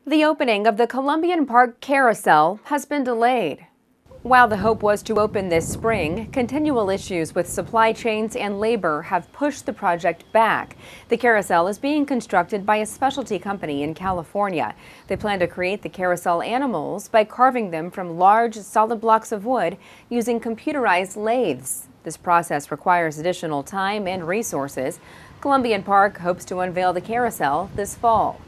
The opening of the Columbian Park Carousel has been delayed. While the hope was to open this spring, continual issues with supply chains and labor have pushed the project back. The carousel is being constructed by a specialty company in California. They plan to create the carousel animals by carving them from large, solid blocks of wood using computerized lathes. This process requires additional time and resources. Columbian Park hopes to unveil the carousel this fall.